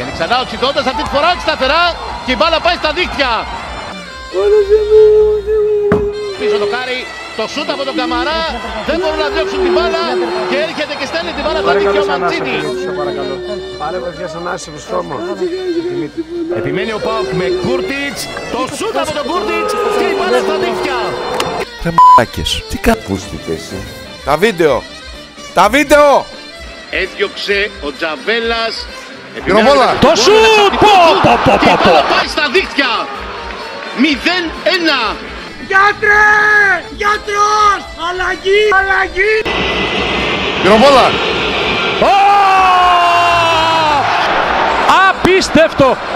Βγαίνει ξανά ο Τσιτώντας αυτή τη φορά σταθερά και η μπάλα πάει στα δίκτυα. Πίσω το Κάρι, το σούτ από τον Καμαρά, δεν μπορούν να διώξουν την μπάλα και έρχεται και στέλνει την μπάλα στα δίκτυα ο Μαντσίνη. Επιμένει ο ΠΑΟΚ με Κούρτιτς, το σούτ από τον Κούρτιτς και η μπάλα στα δίκτυα. Ρε μ***άκες, τι καπούστηκε εσύ. Τα βίντεο! Έδιωξε ο Τζαβέλας. Πυροβόλα! Το σούτ! Και η μπάλα πάει στα δίκτυα. 0-1. Γιατρέ! Γιατρός! Αλλαγή! Αλλαγή! Πυροβόλα! Απίστευτο!